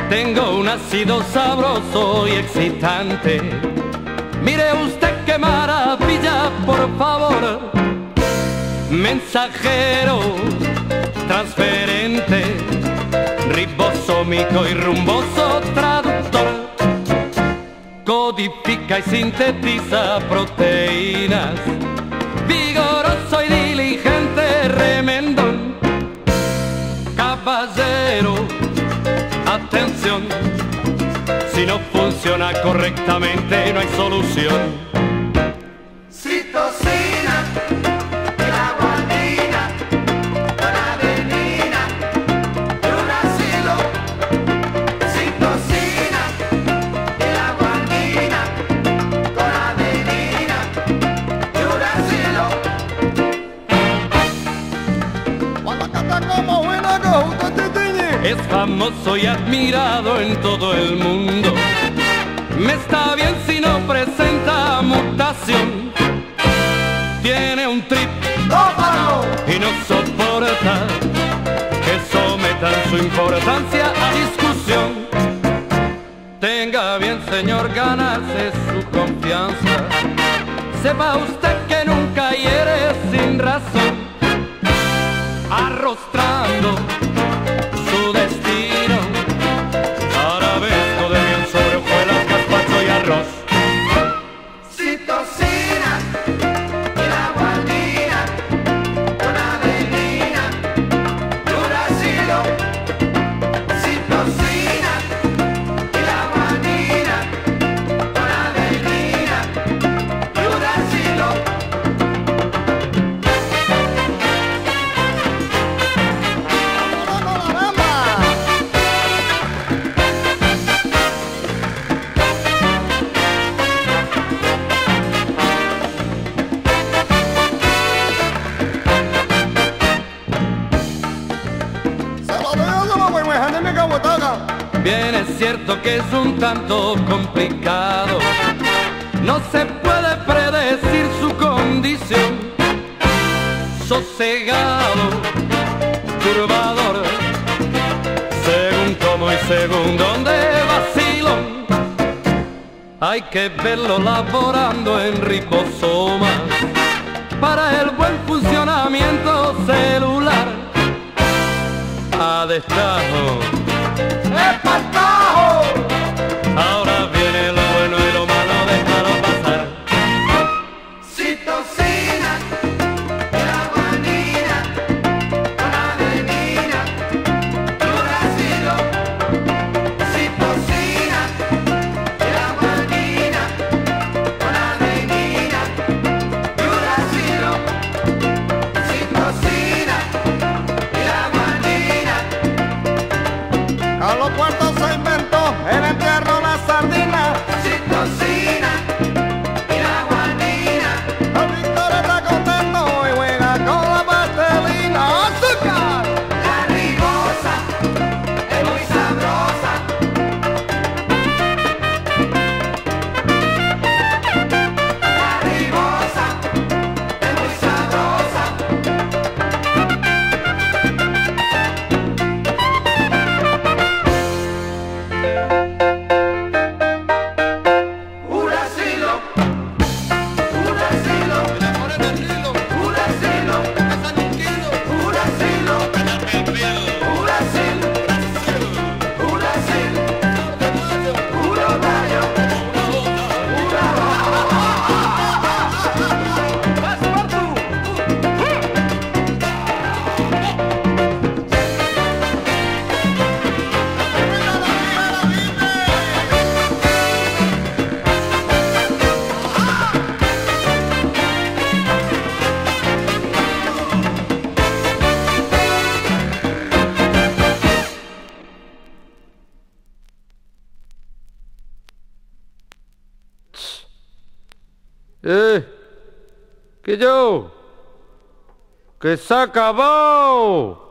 Tengo un ácido sabroso y excitante. Mire usted qué maravilla, por favor. Mensajero, transferente, ribosómico y rumboso traductor. Codifica y sintetiza proteínas. Vigoroso y diligente, remendón. Caballero, atención, si no funciona correctamente no hay solución. Citosina y la guanina, con adenina y uracilo. Citosina y la guanina, con adenina y uracilo. Es famoso y admirado en todo el mundo. Me está bien si no presenta mutación. Tiene un trip y no soporta que sometan su importancia a discusión. Tenga bien, señor, ganarse su confianza. Sepa usted que nunca hiere sin razón, arrostrando su destino. Arabesco de miel sobre hojuelas, gazpacho y arroz. Citosina y la guanina, con adenina y uracilo. Citosina y la guanina, con adenina y uracilo. Bien es cierto que es un tanto complicado, no se puede predecir su condición. Sosegado, turbador, según cómo y según dónde vacilón. Hay que verlo laborando en ribosomas para el buen funcionamiento celular. A destajo, ¡espantajo! ahora viene lo bueno y lo malo, déjalo pasar. Citosina y la guanina, con adenina y uracilo. Citosina y la guanina, con adenina y uracilo. Citosina y la guanina. Carlos Puerto se inventó el entierro de la sardina. Citosina y la guanina. El Víctor está contento y juega con la pastelina. ¡Azúcar! La ribosa es muy sabrosa. La ribosa es muy sabrosa. Uracilo, uracilo, uracilo, uracilo, uracilo, uracilo, puro gallo, que yo, que se acabó.